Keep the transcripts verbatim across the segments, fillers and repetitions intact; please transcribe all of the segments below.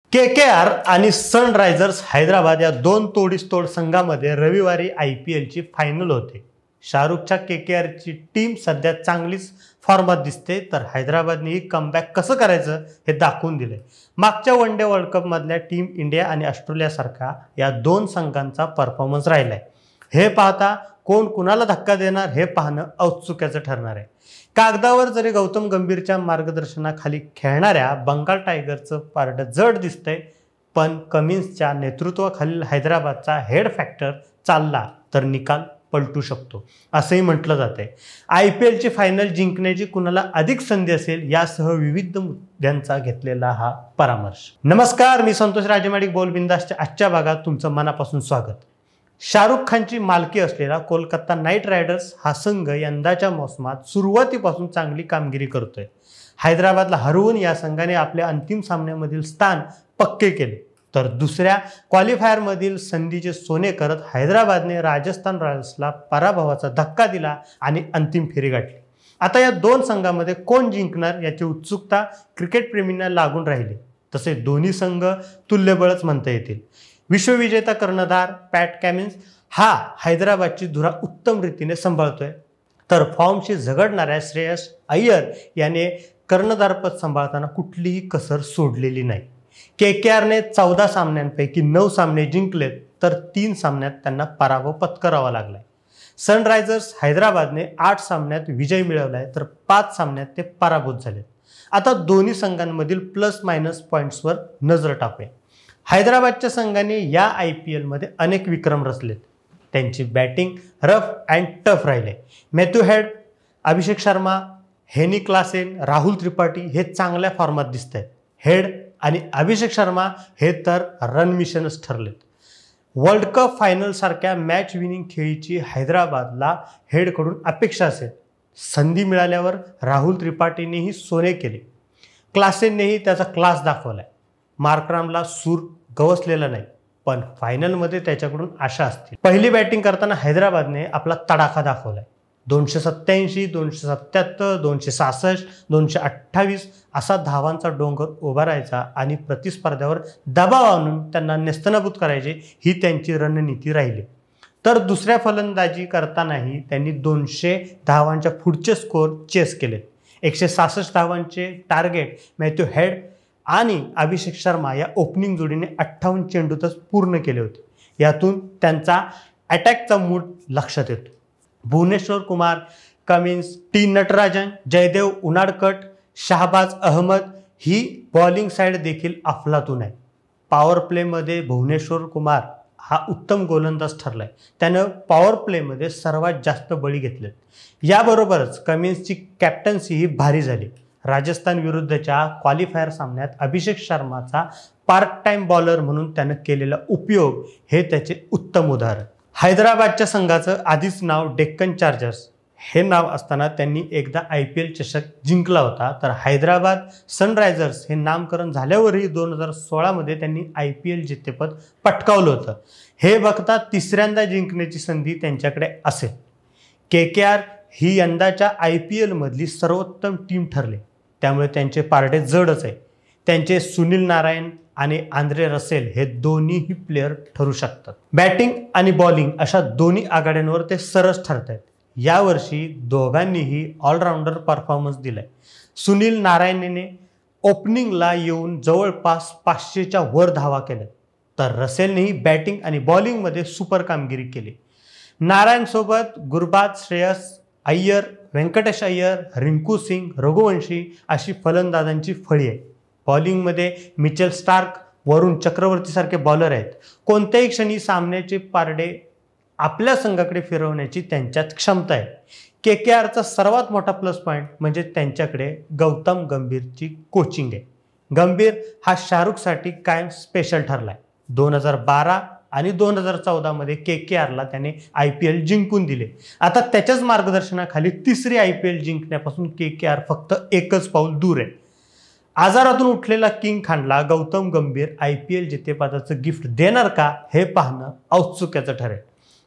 KKR आणि Sunrisers Hyderabad या दोन तोडीस-तोड संघामध्ये रविवारी आय पी एलची फायनल होते. शाहरुखच्या केकेआरची टीम सध्या चांगलीच फॉर्मात दिसते, तर हैदराबादनेही कमबॅक कसं करायचं हे दाखवून दिले. मागच्या वन डे वर्ल्ड कपमधल्या टीम इंडिया आणि ऑस्ट्रेलियासारखा या दोन संघांचा परफॉर्मन्स राहिलाय. हे पाहता कोण कुणाला धक्का देणार हे पाहणं औत्सुक्याचं ठरणार आहे. कागदावर जरी गौतम गंभीरच्या मार्गदर्शनाखाली खेळणाऱ्या बंगाल टायगरचं पारडं जड दिसतंय, पण कमिन्सच्या नेतृत्वाखालील हैदराबादचा हेड फॅक्टर चालला तर निकाल पलटू शकतो असंही म्हटलं जातंय. आय पी एलची फायनल जिंकण्याची कुणाला अधिक संधी असेल यासह विविध मुद्द्यांचा घेतलेला हा परामर्श. नमस्कार, मी संतोष राजेमाडिक बोल बिंदासच्या आजच्या भागात तुमचं मनापासून स्वागत. शाहरुख खानची मालकी असलेला कोलकाता नाईट रायडर्स हा संघ यंदाच्या मोसमात सुरुवातीपासून चांगली कामगिरी करतोय. हैदराबादला हरवून या संघाने आपल्या अंतिम सामन्यामधील स्थान पक्के केले, तर दुसऱ्या क्वालिफायरमधील संधीचे सोने करत हैदराबादने राजस्थान रॉयल्सला पराभवाचा धक्का दिला आणि अंतिम फेरी गाठली. आता या दोन संघांमध्ये कोण जिंकणार याची उत्सुकता क्रिकेटप्रेमींना लागून राहिली. तसे दोन्ही संघ तुल्यबळच म्हणता येतील. विश्वविजेता कर्णधार पॅट कमिन्स हा हैदराबादची धुरा उत्तम रीतीने सांभाळतोय, तर फॉर्मशी झगडणाऱ्या श्रेयस अय्यर याने कर्णधारपद सांभाळताना कुठलीही कसर सोडलेली नाही. केकेआरने चौदा सामन्यांपैकी नऊ सामने जिंकलेत, तर तीन सामन्यात त्यांना पराभव पत्करावा लागलाय. सनरायझर्स हैदराबादने आठ सामन्यात विजय मिळवलाय, तर पाच सामन्यात ते पराभूत झालेत. आता दोन्ही संघांमधील प्लस मायनस पॉईंट्सवर नजर टाकूया. हैदराबादच्या संघाने या आय पी एलमध्ये अनेक विक्रम रचलेत. त्यांची बॅटिंग रफ अँड टफ राहिले. Matthew Head, Abhishek Sharma, Heini Klaasen, Rahul Tripathi हे चांगल्या फॉर्मात दिसत आहेत. हेड आणि अभिषेक शर्मा हे तर रन मिशनच ठरलेत. वर्ल्ड कप फायनलसारख्या मॅच विनिंग खेळीची हैदराबादला हेडकडून अपेक्षा असेल. संधी मिळाल्यावर राहुल त्रिपाठीनेही सोने केले. क्लासेननेही त्याचा क्लास दाखवलाय. मार्करामला सूर गवसलेला नाही, पण फायनलमध्ये त्याच्याकडून आशा असतील. पहिली बॅटिंग करताना हैदराबादने आपला तडाखा दाखवलाय. दोनशे सत्त्याऐंशी, दोनशे सत्त्याहत्तर, दोनशे सहासष्ट, दोनशे अठ्ठावीस असा धावांचा डोंगर उभा राहायचा आणि प्रतिस्पर्ध्यावर दबाव आणून त्यांना नेस्तनाबूत करायचे ही त्यांची रणनीती राहिली. तर दुसऱ्या फलंदाजी करतानाही त्यांनी दोनशे धावांच्या पुढचे स्कोअर चेस केलेत. एकशे सहासष्ट धावांचे टार्गेट मॅथ्यू हेड आणि अभिषेक शर्मा या ओपनिंग जोडीने अठ्ठावन्न चेंडूतच पूर्ण केले होते. यातून त्यांचा अटॅकचा मूड लक्षात येतो. भुवनेश्वर कुमार, कमिन्स, टी नटराजन, जयदेव उनाडकट, शाहबाज अहमद ही बॉलिंग साईड देखील अफलातून आहे. पॉवर प्लेमध्ये भुवनेश्वर कुमार हा उत्तम गोलंदाज ठरलाय. त्यानं पॉवर प्लेमध्ये सर्वात जास्त बळी घेतलेत. याबरोबरच कमिन्सची कॅप्टन्सी ही भारी झाली. राजस्थान विरुद्धच्या क्वालिफायर सामन्यात अभिषेक शर्माचा पार्ट टाइम बॉलर म्हणून त्यानं केलेला उपयोग हे त्याचे उत्तम उदाहरण. हैदराबादच्या संघाचं आधीच नाव डेक्कन चार्जर्स हे नाव असताना त्यांनी एकदा आय पी एल चषक जिंकला होता, तर हैदराबाद सनरायझर्स हे नामकरण झाल्यावरही दोन हजार सोळामध्ये त्यांनी आय पी एल जेतेपद पटकावलं होतं. हे बघता तिसऱ्यांदा जिंकण्याची संधी त्यांच्याकडे असेल. के के आर ही यंदाच्या आय पी एलमधली सर्वोत्तम टीम ठरली, त्यामुळे त्यांचे पारडे जडच आहे. त्यांचे सुनील नारायण आणि आंद्रे रसेल हे दोन्हीही प्लेयर ठरू शकतात. बॅटिंग आणि बॉलिंग अशा दोन्ही आघाड्यांवर ते सरस ठरत आहेत. यावर्षी दोघांनीही ऑलराऊंडर परफॉर्मन्स दिलाय. सुनील नारायणने ओपनिंगला येऊन जवळपास पाचशेच्या वर धावा केल्या, तर रसेलनेही बॅटिंग आणि बॉलिंगमध्ये सुपर कामगिरी केली. नारायणसोबत गुरबाज, श्रेयस अय्यर, व्यंकटेश अय्यर, रिंकू सिंग, रघुवंशी अशी फलंदाजांची फळी आहे. बॉलिंगमध्ये मिचेल स्टार्क, वरुण चक्रवर्तीसारखे बॉलर आहेत. कोणत्याही क्षणी सामन्याचे पारडे आपल्या संघाकडे फिरवण्याची त्यांच्यात क्षमता आहे. के के आरचा सर्वात मोठा प्लस पॉईंट म्हणजे त्यांच्याकडे गौतम गंभीरची कोचिंग आहे. गंभीर हा शाहरुखसाठी कायम स्पेशल ठरला आहे. दोन हजार बारा आणि दोन हजार चौदामध्ये के के आरला त्याने आय पी एल जिंकून दिले. आता त्याच्याच मार्गदर्शनाखाली तिसरी आय पी एल जिंकण्यापासून के के आर फक्त एकच पाऊल दूर आहे. आजारातून उठलेला किंग खानला Gautam Gambhir I P L जेतेपदाचं गिफ्ट देणार का हे पाहणं औत्सुक्याचं ठरेल.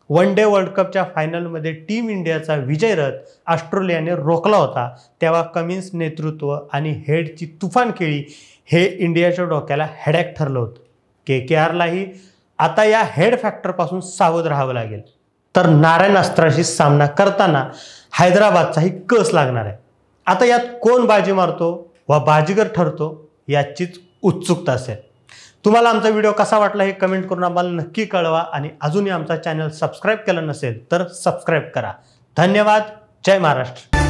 वन डे वर्ल्ड कपच्या फायनलमध्ये टीम इंडियाचा विजय रथ ऑस्ट्रेलियाने रोखला होता, तेव्हा कमिन्स नेतृत्व आणि हेडची तुफान खेळी हे इंडियाच्या डोक्याला हेडॅक ठरलं होतं. के के आरलाही आता या हेड फॅक्टरपासून सावध राहावं लागेल. तर नारायण अस्त्राशी सामना करताना हैदराबादचाही कस लागणार आहे. आता यात कोण बाजी मारतो व बाजीगर ठरतो याचीच उत्सुकता असेल. तुम्हाला आमचा व्हिडिओ कसा वाटला हे कमेंट करून आम्हाला नक्की कळवा आणि अजूनही आमचा चॅनल सबस्क्राईब केलं नसेल तर सबस्क्राईब करा. धन्यवाद. जय महाराष्ट्र.